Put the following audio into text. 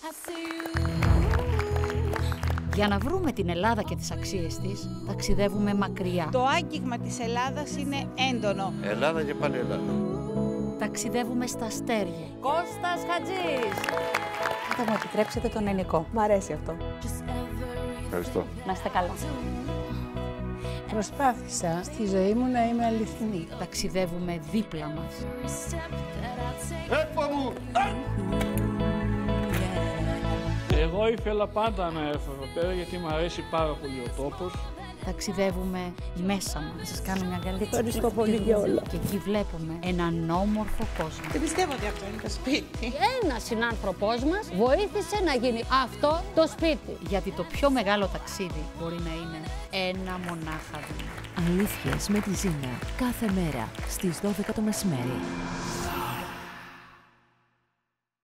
Για να βρούμε την Ελλάδα και τις αξίες της, ταξιδεύουμε μακριά. Το άγγιγμα της Ελλάδας είναι έντονο. Ελλάδα και πάλι Ελλάδα. Ταξιδεύουμε στα αστέρια. Κώστας Χατζής! Θα μου επιτρέψετε τον ελληνικό. Μ' αρέσει αυτό. Ευχαριστώ. Να είστε καλά. Προσπάθησα στη ζωή μου να είμαι αληθινή. Ταξιδεύουμε δίπλα μας. Έπα μου! Εγώ ήθελα πάντα να έρθω εδώ πέρα γιατί μου αρέσει πάρα πολύ ο τόπος. Ταξιδεύουμε μέσα μας. Σας κάνω μια αγκαλίτσα. Ευχαριστώ πολύ για όλα. Και εκεί βλέπουμε έναν όμορφο κόσμο. Δεν πιστεύω ότι αυτό είναι το σπίτι. Ένας συνάνθρωπός μας βοήθησε να γίνει αυτό το σπίτι. Γιατί το πιο μεγάλο ταξίδι μπορεί να είναι ένα μονάχα βήμα. Αλήθειες με τη Ζήνα κάθε μέρα στις 12 το μεσημέρι.